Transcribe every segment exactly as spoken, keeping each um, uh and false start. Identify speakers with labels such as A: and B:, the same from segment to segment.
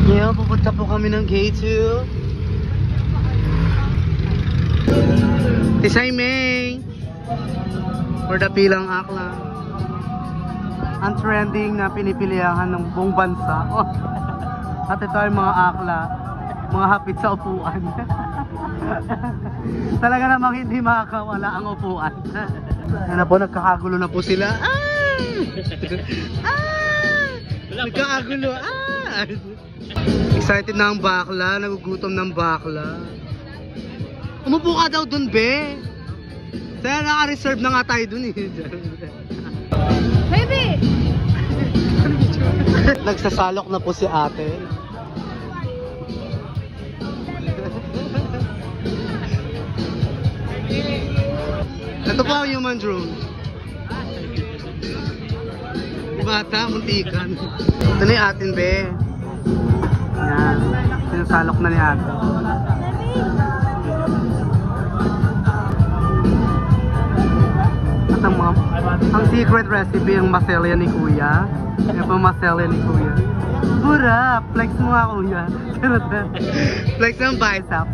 A: Ngayon, pupunta po kami ng K two. Tisay May! For the Pilang Akla. Ang trending na pinipilihan ng buong bansa. At ito ay mga akla. Mga hapit sa upuan. Talaga namang hindi makakawala ang upuan. Ano po, nagkakagulo na po sila. Ah! Ah! Nagkakagulo. Ah! Excited na ang bakla. Nagugutom ng bakla. Umupo ka daw dun, be. Kaya naka-reserve na nga tayo dun eh.
B: Baby!
A: Nagsasalok na po si ate. Ito po ang human drone. Bata, muntikan. Ito na yung atin, be. Yan. Sinasalok na ni ate. At ang, mga, ang secret recipe yung maselya ni kuya. Yan po maselya ni kuya. Pura! Flex mo nga kuya. Flex ang bicep.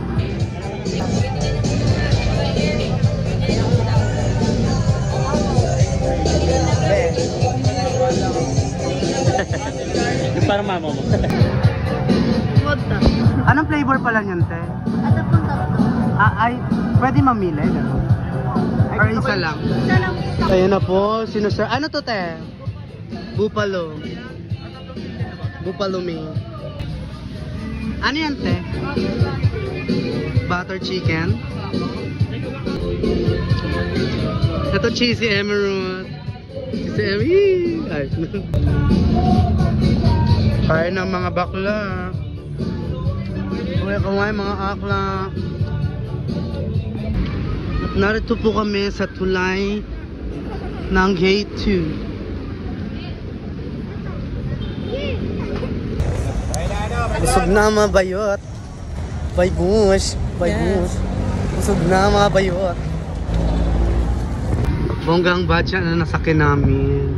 C: Para mama mo.
B: Vodka.
A: Anong flavor pala niyan, te?
B: At ang tapos.
A: Ah, ay, pwede mamili, gano'n? Or isa lang?
B: Isa lang.
A: Ayun na po, sinusir... Ano to, te? Buffalo. Buffalo me. Ano yan, te? Butter chicken. Ito cheesy emerald. Cheesy emerald. Kaya ng mga bakla. Uy, kaway mga akla. At narito po kami sa tulay ng Gate two. Busog na mga bayot. Bay bush. Bay bush. Busog na mga bayot. Bonggang batya na nasakin namin.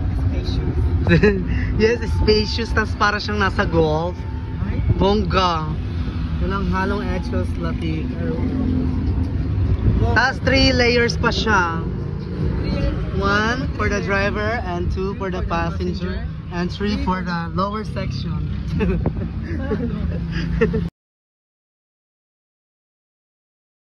A: Yes, spacious. Tapos para siyang nasa golf. Bongga. Walang halong extras lati. Tapos three layers pa siya. One for the driver and two for the passenger and three for the lower section.